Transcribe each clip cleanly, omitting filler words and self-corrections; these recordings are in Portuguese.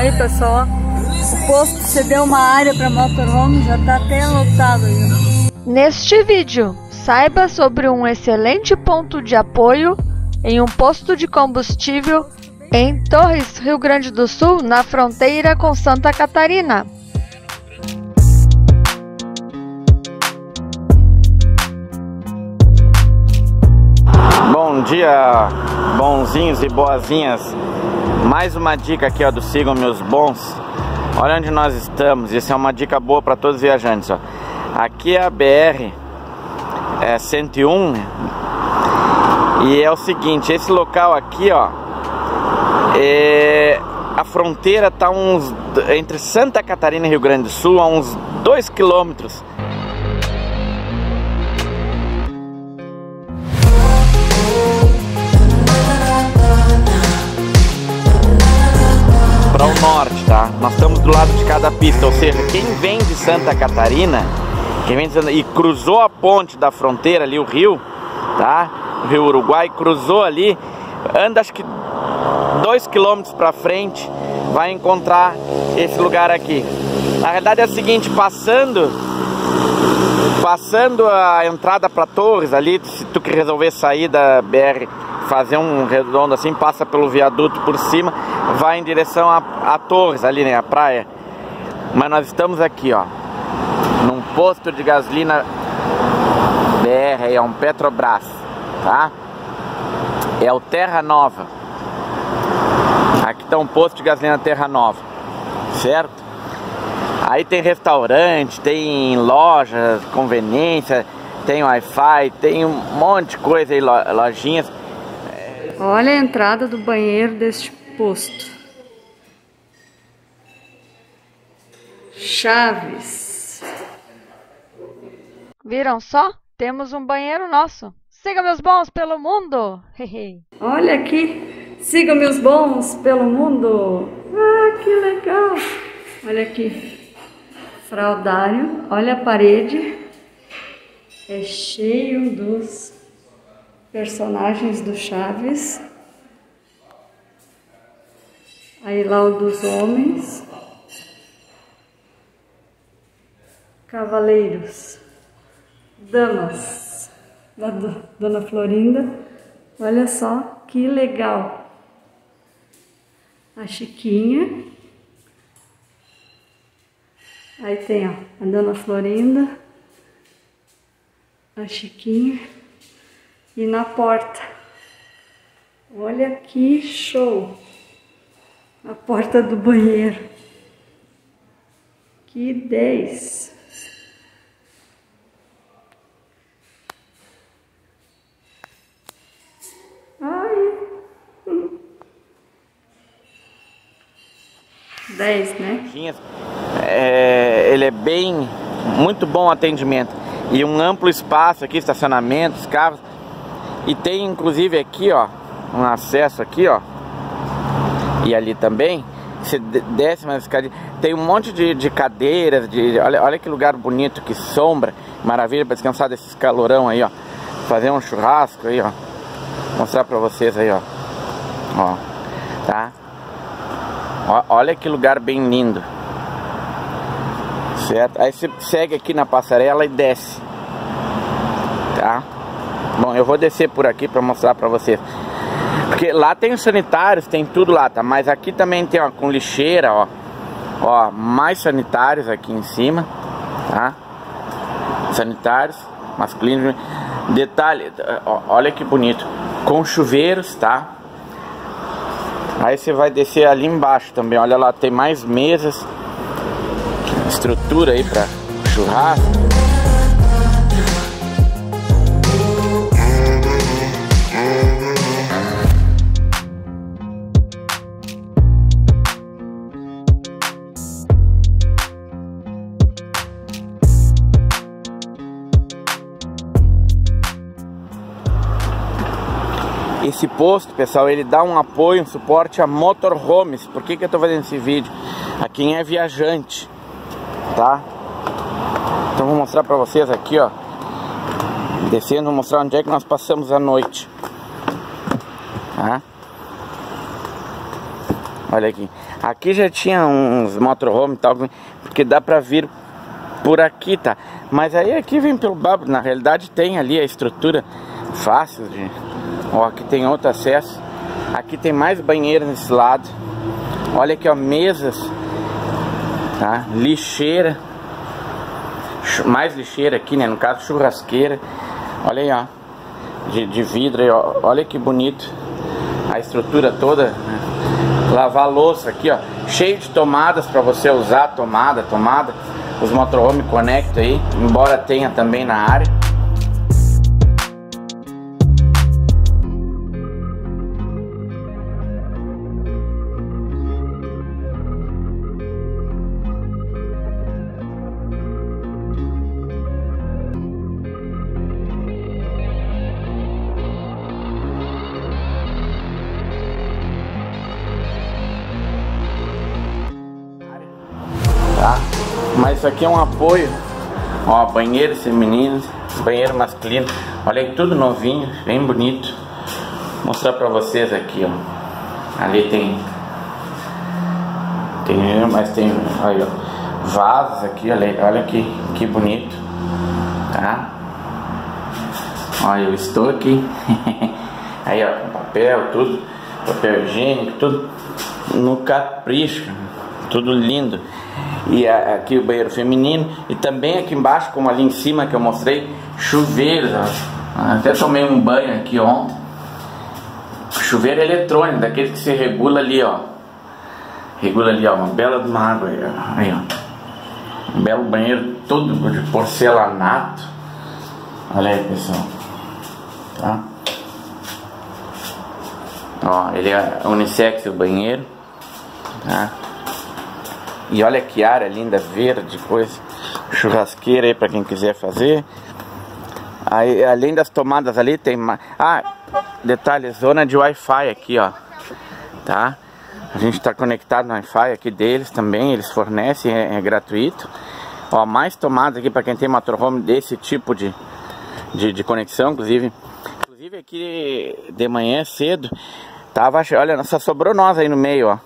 Aí, pessoal, o posto cedeu uma área para motorhome, já está até lotado aí. Neste vídeo, saiba sobre um excelente ponto de apoio em um posto de combustível em Torres, Rio Grande do Sul, na fronteira com Santa Catarina. Bom dia, bonzinhos e boazinhas. Mais uma dica aqui, ó, do Sigam Meus Bons. Olha onde nós estamos. Isso é uma dica boa para todos os viajantes, ó. Aqui é a BR 101. E é o seguinte, esse local aqui, ó, a fronteira tá entre Santa Catarina e Rio Grande do Sul, a uns 2 quilômetros. Para o norte, tá? Nós estamos do lado de cada pista, ou seja, quem vem de Santa Catarina, e cruzou a ponte da fronteira ali, o rio, tá? O Rio Uruguai, cruzou ali, anda acho que 2 quilômetros para frente, vai encontrar esse lugar aqui. Na verdade é o seguinte, passando a entrada para Torres ali, se tu que resolver sair da BR, fazer um redondo assim, passa pelo viaduto por cima, vai em direção a Torres ali, né, a praia. Mas nós estamos aqui, ó, num posto de gasolina BR, é um Petrobras, tá? É o Terra Nova. Aqui tá um posto de gasolina Terra Nova, certo? Aí tem restaurante, tem loja, conveniência, tem Wi-Fi, tem um monte de coisa aí, lojinhas. Olha a entrada do banheiro deste posto. Chaves. Viram só? Temos um banheiro nosso. Siga meus bons pelo mundo. Olha aqui. Siga meus bons pelo mundo. Ah, que legal. Olha aqui. Fraudário. Olha a parede. É cheio dos personagens do Chaves. Aí lá o dos homens. Cavaleiros. Damas. Da Dona Florinda. Olha só que legal. A Chiquinha. Aí tem, ó, a Dona Florinda. A Chiquinha. E na porta, olha que show, a porta do banheiro, que 10. Ai, 10, né? Ele é muito bom atendimento e um amplo espaço aqui, estacionamentos, carros. E tem inclusive aqui, ó, um acesso aqui, ó, e ali também, você desce mais escadinha, tem um monte de cadeiras, olha que lugar bonito, que sombra, maravilha para descansar desses calorão aí, ó, fazer um churrasco aí, ó, mostrar pra vocês aí, ó, tá, olha que lugar bem lindo, certo? Aí você segue aqui na passarela e desce, tá? Bom, eu vou descer por aqui para mostrar para vocês. Porque lá tem os sanitários, tem tudo lá, tá? Mas aqui também tem, ó, com lixeira, ó. Ó, mais sanitários aqui em cima, tá? Sanitários masculinos. Detalhe, ó, olha que bonito. Com chuveiros, tá? Aí você vai descer ali embaixo também. Olha lá, tem mais mesas. Estrutura aí para churrasco. Esse posto, pessoal, ele dá um apoio, um suporte a motorhomes. Por que eu tô fazendo esse vídeo? A quem é viajante, tá? Então vou mostrar pra vocês aqui, ó. Descendo, vou mostrar onde é que nós passamos a noite. Tá? Olha aqui. Aqui já tinha uns motorhome e tal, porque dá pra vir por aqui, tá? Mas aí aqui vem pelo babo. Na realidade tem ali a estrutura fácil de... Ó, aqui tem outro acesso. Aqui tem mais banheiro nesse lado. Olha aqui, ó, mesas, tá? Lixeira. Mais lixeira aqui, né? No caso, churrasqueira. Olha aí, ó. De vidro aí, ó. Olha que bonito. A estrutura toda, né? Lavar louça aqui, ó. Cheio de tomadas pra você usar. Tomada. Os motorhome conectam aí. Embora tenha também na área. Tá? Mas isso aqui é um apoio. Ó, banheiro feminino, banheiro masculino. Olha aí, tudo novinho, bem bonito. Vou mostrar pra vocês aqui, ó. Ali tem, mas tem, olha, ó, vasos aqui, olha que bonito, tá? Olha, eu estou aqui. Aí, ó, com papel, tudo, papel higiênico, tudo no capricho, tudo lindo. E aqui o banheiro feminino. E também aqui embaixo, como ali em cima que eu mostrei, chuveiros, ó. Até tomei um banho aqui ontem. Chuveiro eletrônico, daquele que se regula ali, ó. Regula ali, ó, uma bela de uma água aí, ó. Aí, ó. Um belo banheiro todo de porcelanato. Olha aí, pessoal. Tá? Ó, ele é unissex o banheiro. Tá? E olha que área linda, verde, coisa. Churrasqueira aí pra quem quiser fazer. Aí, além das tomadas ali, tem mais... Ah, detalhe, zona de Wi-Fi aqui, ó. Tá? A gente tá conectado no Wi-Fi aqui deles também. Eles fornecem, é gratuito. Ó, mais tomadas aqui pra quem tem motorhome desse tipo de conexão, inclusive aqui de manhã cedo tava, olha, só sobrou nós aí no meio, ó.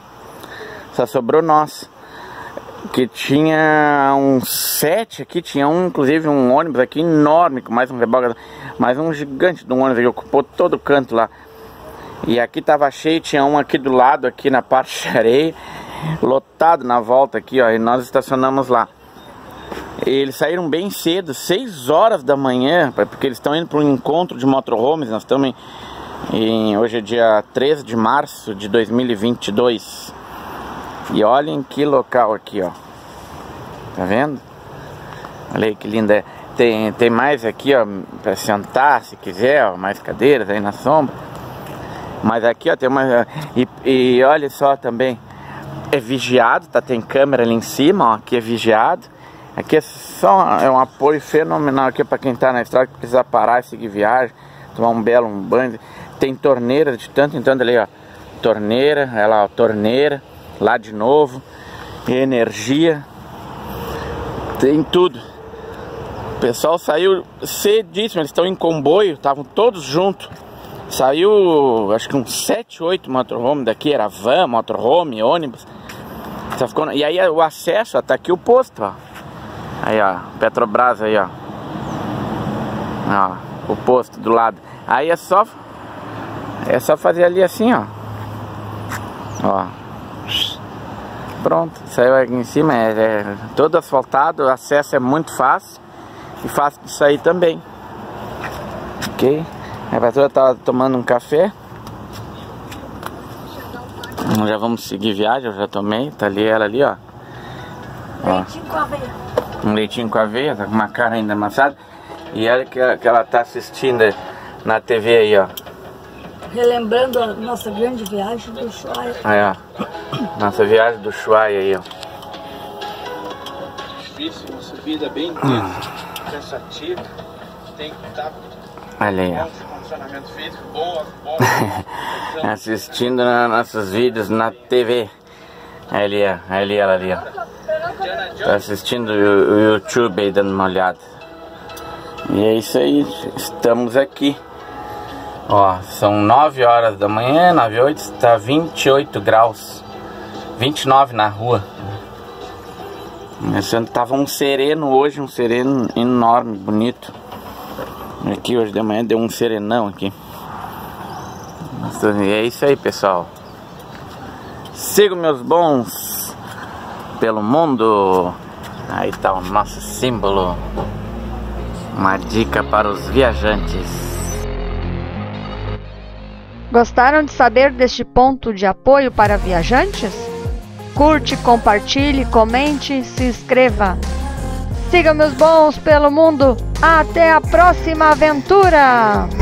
Só sobrou nós. Que tinha uns 7 aqui, tinha um, inclusive um ônibus aqui enorme, com mais um reboque, mais um gigante de um ônibus que ocupou todo o canto lá. E aqui tava cheio, tinha um aqui do lado, aqui na parte de areia, lotado na volta aqui, ó, e nós estacionamos lá. Eles saíram bem cedo, 6 horas da manhã, porque eles estão indo para um encontro de motorhomes. Nós estamos hoje é dia 13 de março de 2022. E olhem que local aqui, ó. Tá vendo? Olha aí que linda. Tem mais aqui, ó, para sentar se quiser, ó, mais cadeiras aí na sombra. Mas aqui, ó, tem uma... E olha só também, é vigiado, tá? Tem câmera ali em cima, ó, aqui é vigiado. Aqui é só um apoio fenomenal aqui para quem tá na estrada, que precisa parar e seguir viagem, tomar um belo banho. Tem torneira de tanto em tanto ali, ó. Torneira, ela, ó, torneira. Lá de novo, energia, tem tudo. O pessoal saiu cedíssimo, eles estão em comboio, estavam todos juntos. Saiu, acho que uns 7, 8 motorhome daqui, era van, motorhome, ônibus. E aí o acesso, ó, tá aqui o posto, ó. Aí, ó, Petrobras aí, ó. Ó, o posto do lado. Aí é só fazer ali assim, ó. Ó. Pronto, saiu aqui em cima, é todo asfaltado, o acesso é muito fácil e fácil de sair também. Ok? A patroa tá tomando um café. Já vamos seguir viagem, eu já tomei, tá ali ela ali, ó. Leitinho com aveia. Um leitinho com aveia, tá com uma cara ainda amassada. E olha que ela tá assistindo na TV aí, ó. Relembrando a nossa grande viagem do Ushuaia. Aí, ó. Nossa viagem do Ushuaia aí, ó. Difícil, uma subida bem intensa, cansativa. Tem que estar olha aí, bom condicionamento físico, bom. Assistindo nossos vídeos na TV. Ali, ó. Ela ali, ó. Tá assistindo o YouTube aí, dando uma olhada. E é isso aí, estamos aqui. Ó, são 9 horas da manhã, 9h08, está 28 graus, 29 na rua. Tava um sereno hoje, um sereno enorme, bonito. Aqui hoje de manhã deu um serenão aqui. E é isso aí, pessoal. Sigo meus bons pelo mundo. Aí tá o nosso símbolo. Uma dica para os viajantes. Gostaram de saber deste ponto de apoio para viajantes? Curte, compartilhe, comente, se inscreva. Siga meus bons pelo mundo. Até a próxima aventura!